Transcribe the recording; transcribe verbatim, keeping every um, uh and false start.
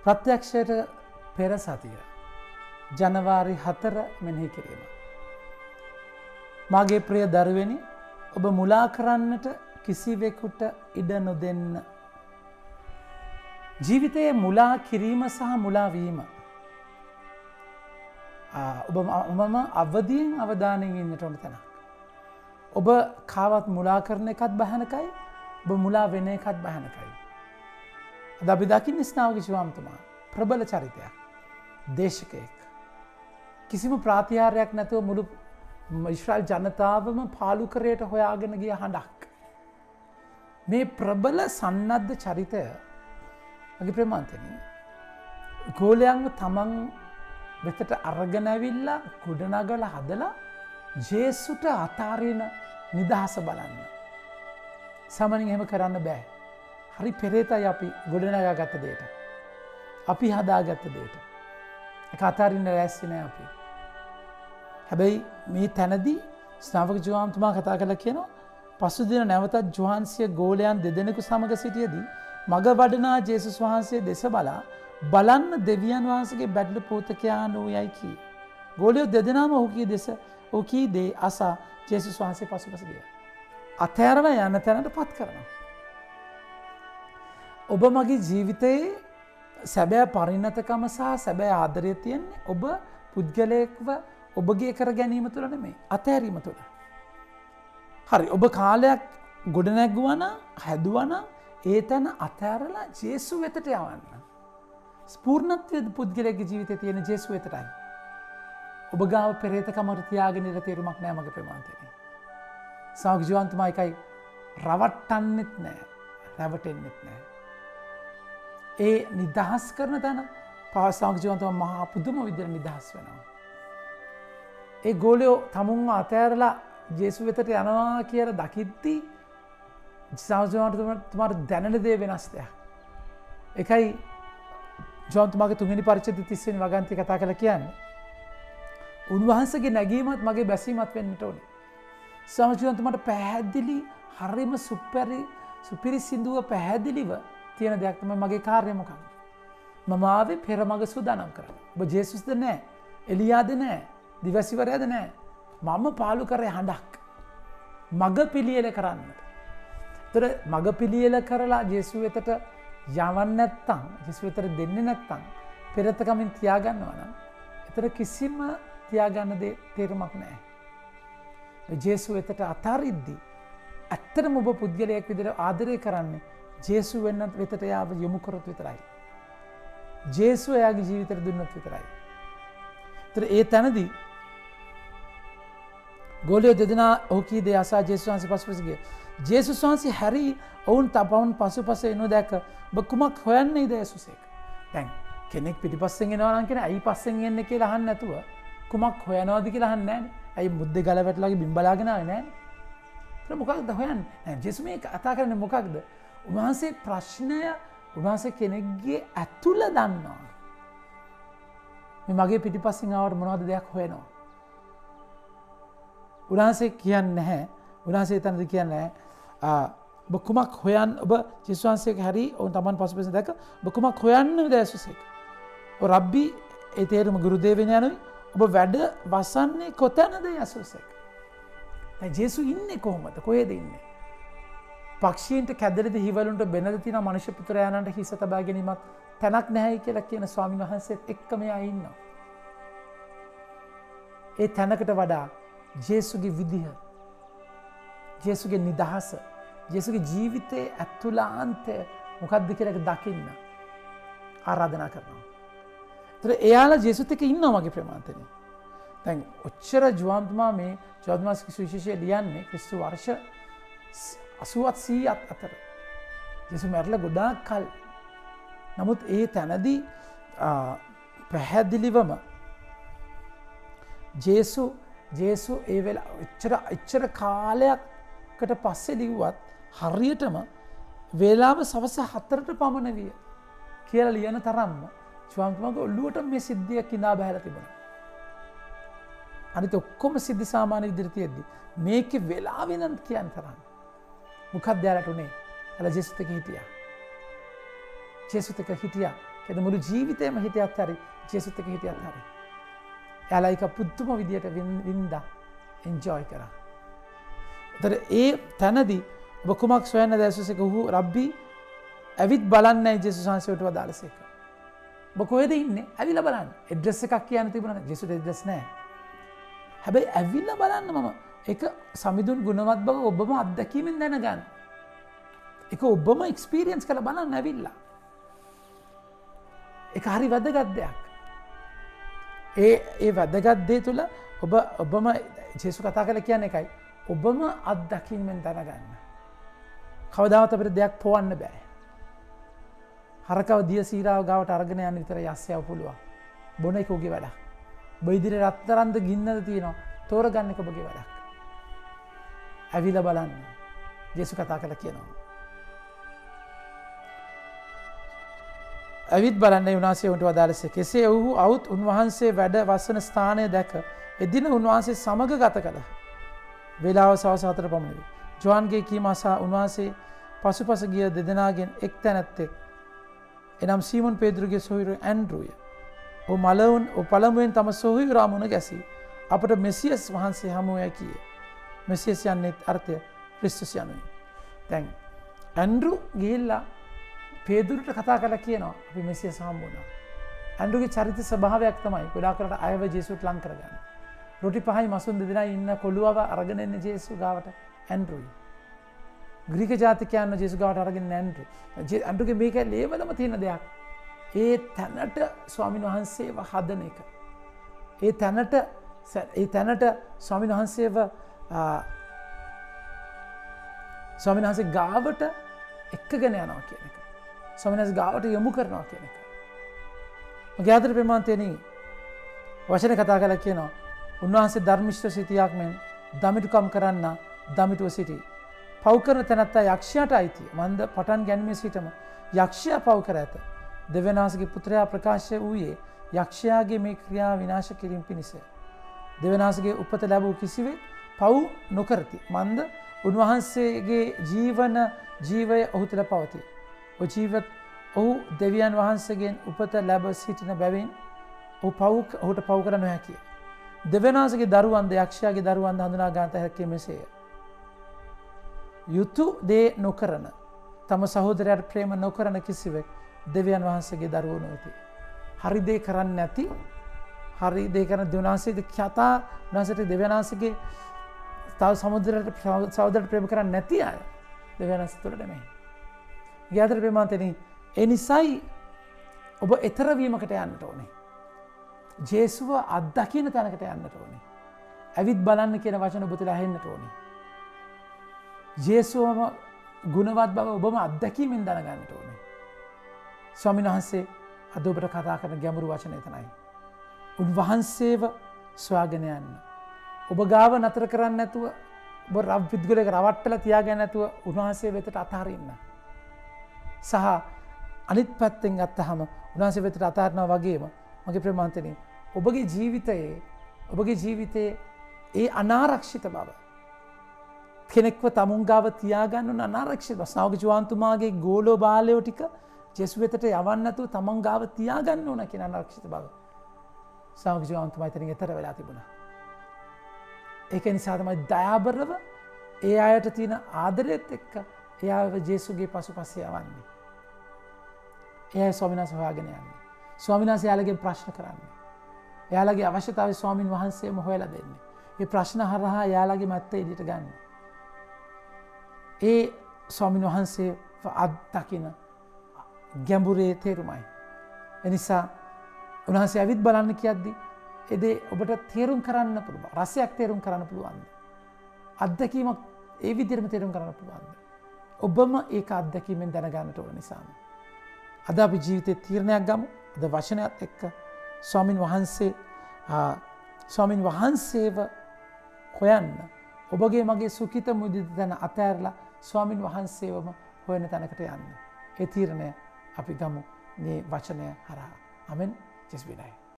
ප්‍රත්‍යක්ෂයට පෙර සතිය ජනවාරි හතර මෙනෙහි කිරීම. මාගේ ප්‍රිය දරුවනි, ඔබ මුලා කරන්නට කිසිවෙකුට ඉඩ නොදෙන්න. ජීවිතයේ මුලා කිරීම සහ මුලාවීම ඔබ මම අවදියෙන් අවධානයෙන් ඉන්නට ඕන තැනක්. ඔබ කාවත් මුලා කරන එකත් භයානකයි, ඔබ මුලා වෙන එකත් භයානකයි. අද අපි දකින්නේ ස්නාවක ශිවාම්තුමා ප්‍රබල චරිතයක්, දේශකයෙක්. කිසිම ප්‍රාතිහාර්යයක් නැතුව මුළු ඉස්රායල් ජනතාවම පාලුකරයට හොයාගෙන ගිය හඬක්. මේ ප්‍රබල සන්නද්ධ චරිතය මගේ ප්‍රේමාන්තනි ගෝලයන්ව තමන් වෙතට අරගෙන ඇවිල්ලා ගොඩනගලා හදලා ජේසුට අතාරින නිදහස බලන්න. සාමාන්‍යයෙන් එහෙම කරන්න බෑ. හරි පෙරේතයි අපි ගොඩනගා ගත්ත දෙයට. අපි හදාගත්ත දෙයට. ඒක අතාරින්න ලෑස්ති නෑ අපි. හැබැයි මේ තැනදී ස්නාවක ජෝහන්තුමා කතා කරලා කියනවා පසුදින නැවතත් ජෝහන්සිය ගෝලයන් දෙදෙනෙකු සමග සිටියදී මග වඩනා ජේසුස් වහන්සේ දෙස බලා බලන්න දෙවියන් වහන්සේගේ බැටළු පෝතකයා නොයයි කී. ගෝලියෝ දෙදෙනාම ඔහු කී දෙස ඔහු කී දේ අසා ජේසුස් වහන්සේ පසුපස ගියා. අතෑරලා යන තැනට පත් කරනවා. ඔබ මගේ ජීවිතයේ සැබෑ පරිණතකම සහ සැබෑ ආදරය තියෙන්නේ ඔබ පුද්ගලයෙක්ව ඔබගේ කර ගැනීම තුළ නෙමෙයි, අතෑරීම තුළ. හරි, ඔබ කාලයක් ගොඩනැගුවා නම්, හැදුවා නම් ඒ තැන අතෑරලා ජේසු වෙතට යවන්න. ස්පූර්ණත්වයේ පුද්ගලයාගේ ජීවිතයේ තියෙන ජේසු වෙතටයි. ඔබ ගාව පෙරේතකමට තියාගෙන ඉර තේරුමක් නෑ මගේ ප්‍රේමාන්තනේ. ස්වාමීන් ජීවන්තමයි එකයි රවට්ටන්නෙත් නෑ, රැවටෙන්නෙත් නෑ. ඒ නිදහස් කරන තැන ස්වාමීන් ජීවන්තම මහා පුදුම විදිහට නිදහස් වෙනවා. ඒ ගෝලියෝ තමුන්ව අතෑරලා ජේසු වෙතට යනවා කියලා දකිද්දී සාමජෝන්තුමාට දැනෙන දේ වෙනස් දෙයක්. එකයි ජෝන්තුමාගේ තුන්වෙනි පරිච්ඡේදයේ තිස් වෙනි වගන්තිය කතා කරලා කියන්නේ. උන්වහන්සේගේ නැගීමත් මගේ බැසීමත් වෙන්නට ඕනේ. සාමජෝන්තුමාට පැහැදිලි හරිම සුපරි සුපිරිසිදුව පැහැදිලිව තියෙන දෙයක් තමයි මගේ කාර්යය මොකක්ද? මම ආවේ පෙර මඟ සූදානම් කරන්න. ඔබ ජේසුස්ද නැහැ, එලියාද නැහැ, දිවසිවරයාද නැහැ. මම පාලු කරේ හඬක්. මඟ පිළියෙල කරන්නට. තර මග පිළියෙල කරලා ජේසු වෙතට යවන්න නැත්තම්, ජේසු වෙතට දෙන්නේ නැත්තම් පෙරතකමින් තියාගන්නවා නම් එතන කිසිම තියාගන්න දේ තේරුමක් නැහැ. ජේසු වෙතට අතාරිද්දී ඇත්තටම ඔබ පුද්ගලයෙක් විදිහට ආදරය කරන්නේ ජේසු වෙන්න වෙතට යාව යොමු කරොත් විතරයි. ජේසු එයාගේ ජීවිතයට දුන්නොත් විතරයි. ඒතර ඒ තැනදී ගෝලියෝ දෙදෙනා ඔහු කී දේ අසා ජේසුස් වහන්සේ පසුපස ගියා. ජේසුස් වහන්සේ හැරි ඔවුන් තපවුන් පසුපස එනු දැක ඔබ කුමක් හොයන්නේද යේසුසේක. දැන් කෙනෙක් පිටිපස්සෙන් එනවා නම් කියන්නේ ඇයි පස්සෙන් එන්නේ කියලා අහන්න නැතුව කුමක් හොයනවද කියලා අහන්නේ නැහැනේ. ඇයි මුද්දේ ගල වැටලාගේ බිම් බලාගෙන ආවේ නැහැනේ. ඒක මොකක්ද හොයන්නේ? නෑ ජේසුස් මේ කතා කරන්නේ මොකක්ද? උන්වහන්සේ ප්‍රශ්නය උන්වහන්සේ කෙනෙක්ගේ ඇතුළ දන්නවා. මේ මගේ පිටිපස්සෙන් ආවට මොනවද දෙයක් හොයනවා. උන්වහන්සේ කියන්නේ නැහැ. උන්වහන්සේ එතනදී කියන්නේ ඔබ කුමක් හොයන් ඔබ ජේසුස් වහන්සේක හැරි ඔවුන් තමන් පසුපස දැක ඔබ කුමක් හොයන්නේද යේසුසේක. ඔ රබ්බි ඒ තේරුම ගුරු දේවයන් යනුයි ඔබ වැඩ වසන්නේ කොතැනද යේසුසේක. දැන් ජේසු ඉන්නේ කොහොමද? කොහෙද ඉන්නේ? පක්ෂීන්ට කැදරිද හිවලුන්ට බෙනද තියෙන මනුෂ්‍ය පුත්‍රයාණන්ට හිස තබා ගැනීමත් තැනක් නැහැයි කියලා කියන ස්වාමීන් වහන්සේත් එක්ක මෙයා ඉන්නවා. ඒ තැනකට වඩා ජේසුගේ විදිහ, ජේසුගේ නිදහස, ජේසුගේ ජීවිතයේ ඇතුළාන්තය මොකක්ද කියලා දකින්න ආරාධනා කරනවා. ඒතර එයාලා ජේසුත් එක්ක ඉන්නවා මගේ ප්‍රේමාන්තනේ. දැන් ඔච්චර ජෝහන්තුමා මේ ජෝහන්තුමාගේ සුවිශේෂය ලියන්නේ ක්‍රිස්තු වර්ෂ අසූවත් සීයක් අතර. ජේසු මැරලා ගොඩාක් කල්. නමුත් ඒ තැනදී පැහැදිලිවම ජේසු ජේසු ඒ වෙලාව එච්චර එච්චර කාලයකට පස්සේ ලිව්වත් හරියටම වේලාව සවස හතරට පමණ විය කියලා ලියන තරම්ම ජෝහන්තුමාගේ ඔළුවට මේ සිද්ධිය කිඳා බහැලා තිබුණා. අනිත් ඔක්කොම සිද්ධි සාමාන්‍ය විදිහට තියෙද්දි මේකේ වෙලාවෙ නම් කියන තරම් මොකක්ද යාලට උනේ? අර ජේසුත් එක්ක හිටියා. ජේසුත් එක්ක හිටියා. කෙද මුළු ජීවිතයම හිටියත් හරි ජේසුත් එක්ක හිටියත් හරි. එයාලා ඒක පුදුම විදියට වින්දා එන්ජොයි කරා. ඒතර ඒ තැනදී ඔබ කුමක් සොයන්න දැසුසේක උහු රබ්බි ඇවිත් බලන්නේ ජේසුස් වහන්සේට වදාළසේක. ඔබ කොහෙද ඉන්නේ? ඇවිල්ලා බලන්න. ඇඩ්‍රස් එකක් කියන්න තිබුණා. ජේසුස් ඇඩ්‍රස් නැහැ. හැබැයි ඇවිල්ලා බලන්න මම ඒක සමිඳුන් ගුණවත් බව ඔබම අත්දැකීමෙන් දැනගන්න. ඒක ඔබම එක්ස්පීරියන්ස් කරලා බලන්න ඇවිල්ලා. ඒක හරි වැදගත් දෙයක්. ඒ ඒ වැදගත් දේ තුල ඔබ ඔබම ජේසුස් කතා කරලා කියන්නේ එකයි. ඔබම අත්දැකීමෙන් දැනගන්න. කවදාවත් අපිට දෙයක් පොවන්න බෑ. හරකව දිය සීරාව ගාවට අරගෙන යන්න විතර යස්සයව පුළුවන්. බොන එක ඔගේ වැඩක්. ඔබ ඉදිරියේ රත්තරන්ද ගින්නද තියෙනවා. තෝරගන්න එක ඔබගේ වැඩක්. ඇවිල්ලා බලන්න. ජේසුස් කතා කරලා කියනවා. ඇවිත් බලන්නේ උන්වහන්සේ උන්ට වදාළසේ. කෙසේ ඔහු අවුත් උන්වහන්සේ වැඩ වසන ස්ථානය දැක එදින උන්වහන්සේ සමග ගත කළහ. වේලාව සවස් හතර පමණ වේ. ජෝහන්ගේ කීම අසා උන්වහන්සේ පසුපස ගිය දෙදෙනාගෙන් එක් තැනැත්තෙක් එනම් සීමොන් පේදුරුගේ සොහොයුරු ඇන්ඩ්‍රුය. ඔහු මලවුන් ඔහු පළමුවෙන් තම සොහොයුරා මුණ ගැසී අපට මෙසියස් වහන්සේ හමු වූ කීය. මෙසියස් යන්නේ අර්ථය ක්‍රිස්තුස් යනුයි. දැන් ඇන්ඩ්‍රු ගිහිල්ලා පේදුරුට කතා කරලා කියනවා අපි මෙසියස් හමු වුණා. ඇන්ඩ්‍රුගේ චරිත ස්වභාවයක් තමයි ගොඩාක් කරලා අයව ජේසුස්ට ලං කරගන්න. රොටි පහයි මසුන් දෙදෙනා ඉන්න කොළුවව අරගෙන එන්නේ ජේසුස් ගාවට ඇන්ඩ්‍රුයි. ග්‍රීක ජාතිකයන්ව ජේසුස් ගාවට අරගෙන ඇන්ඩ්‍රු. ඇන්ඩ්‍රුගේ මේක ලේවලම තියෙන දෙයක්. ඒ තැනට ස්වාමීන් වහන්සේව හදන එක. ඒ තැනට ඒ තැනට ස්වාමීන් වහන්සේව ස්වාමීන් වහන්සේ ගාවට එක්කගෙන යනවා කියන එක. ස්වාමීන් වහන්සේ ගාවට යොමු කරනවා කියන එක. මගේ ආදර ප්‍රේමාන්තයනි වචන කතා කරලා කියනවා උන්වහන්සේ ධර්මිෂ්ඨ සිටියක් මෙන් දමිටුකම් කරන්න දමිටුව සිටි. පව් කරන තැනැත්තා යක්ෂයාට අයිතිය. මන්ද පටන් ගැනීමේ සිටම යක්ෂයා පව් කර ඇත. දෙවියන්වහන්සේගේ පුත්‍රයා ප්‍රකාශ වූයේ යක්ෂයාගේ මේ ක්‍රියාව විනාශ කිරීම පිණිස. දෙවියන්වහන්සේගේ උපත ලැබූ කිසිවෙක් පව් නොකරති. මන්ද උන්වහන්සේගේ ජීවන ජීවය ඔහු තුළ පවතී. ඔහු ජීවත් ඔහු දෙවියන් වහන්සේගෙන් උපත ලැබ සිටින බැවින් ඔහු පව් ඔහුට පව් කර නොහැකිය. දෙවියන්වහන්සේගේ දරුවන්ද යක්ෂයාගේ දරුවන්ද හඳුනා ගන්නට හැකි මෙසේය. යුතු දේ නොකරන තම සහෝදරයාට ප්‍රේම නොකරන කිසිවෙක් දෙවියන් වහන්සේගේ දරුවෝ නොවේති. හරි දේ කරන්නේ නැති හරි දේ කරන දෙවියන්වහන්සේගේ කතා උන්වහන්සේට දෙවියන් වහන්සේගේ තව සහෝදරයාට සහෝදරට ප්‍රේම කරන්නේ නැති අය දෙවියන් වහන්සේ තුළ නෙමෙයි. යාතර ප්‍රේමාන්තනි ඒ නිසයි ඔබ ඊතර වීමකට යන්නට ඕනේ. ජේසුව අත්දකින්න තැනකට යන්නට ඕනේ. ඇවිත් බලන්න කියන වචන ඔබ තුළ ඇහෙන්නට ඕනේ. ජේසුවම ගුණවත් බව ඔබම අත්දැකීමෙන් දැනගන්නට ඕනේ. ස්වාමීන් වහන්සේ අද ඔබට කතා කරන ගැඹුරු වචන එතනයි. උන්වහන්සේව සොයාගෙන යන්න. ඔබ ගාව නතර කරන්නේ නැතුව ඔබ රබ් පිටුලයක රවට්ටලා තියාගෙන නැතුව උන්වහන්සේ වෙතට අතහරින්න. සහ අනිත් පැත්තෙන් ගත්තහම උන්වහන්සේ වෙතට අතහරිනවා වගේම මගේ ප්‍රේමාන්තනි ඔබගේ ජීවිතයේ ඔබගේ ජීවිතයේ ඒ අනාරක්ෂිත බව කෙනෙක්ව තමුන් ගාව තියාගන්න අනාරක්ෂිත බව ස්නාවක ජෝහන්තුමාගේ ගෝලෝ බාලයෝ ටික ජේසුස් වෙතට යවන්න නැතුව තමන් ගාව තියාගන්න ඕන කියන අනාරක්ෂිත බව ස්නාවක ජෝහන්තුමා ඉතින් ඊතර වෙලා තිබුණා. ඒක නිසා තමයි දයාබරව ඒ අයට තියෙන ආදරයත් එක්ක එයාව ජේසුස්ගේ පසුපස්සේ යවන්නේ. එයා ස්වාමීන් වහන්සේ හොයාගෙන යන්නේ. ස්වාමීන් වහන්සේ යාළගෙන් ප්‍රශ්න කරන්නේ. එයාලගේ අවශ්‍යතාවය ස්වාමීන් වහන්සේම හොයලා දෙන්නේ. මේ ප්‍රශ්න හරහා යාළගේ මැත්ත එළියට ගන්න. ඒ ස්වාමීන් වහන්සේ අත්දකින ගැඹුරේ තේරුමයි. එනිසා උන්වහන්සේ ඇවිත් බලන්න කියද්දි ඒ දේ ඔබට තේරුම් කරන්න පුළුවන්. රසයක් තේරුම් කරන්න පුළුවන්. අත්දැකීමක් ඒ විදිහටම තේරුම් කරන්න පුළුවන්. ඔබම ඒක අත්දැකීමෙන් දැනගන්නට ඕන නිසාම. අද අපි ජීවිතේ තීරණයක් ගමු. අද වචනයත් එක්ක ස්වාමින් වහන්සේ ස්වාමින් වහන්සේව හොයන්න. ඔබගේ මගේ සුඛිත මුදිත තැන අතෑරලා ස්වාමින් වහන්සේවම හොයන තැනකට යන්න. ඒ තීරණය අපි ගමු මේ වචනය හරහා. ආමෙන්. ජෙස් විනායි.